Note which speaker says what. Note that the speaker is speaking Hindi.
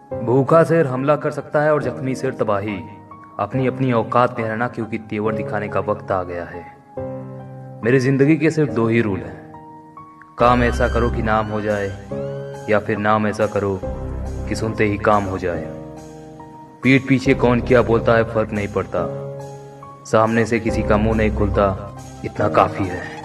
Speaker 1: भूखा शेर हमला कर सकता है और जख्मी शेर तबाही। अपनी अपनी औकात में रहना, क्योंकि तेवर दिखाने का वक्त आ गया है। मेरी जिंदगी के सिर्फ दो ही रूल हैं। काम ऐसा करो कि नाम हो जाए, या फिर नाम ऐसा करो कि सुनते ही काम हो जाए। पीठ पीछे कौन क्या बोलता है फर्क नहीं पड़ता, सामने से किसी का मुंह नहीं खुलता, इतना काफी है।